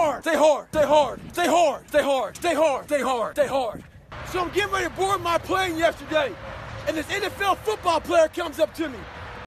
hard, stay hard, stay hard, stay hard, stay hard, stay hard, stay hard, stay hard. So I'm getting ready to board my plane yesterday, and this NFL football player comes up to me.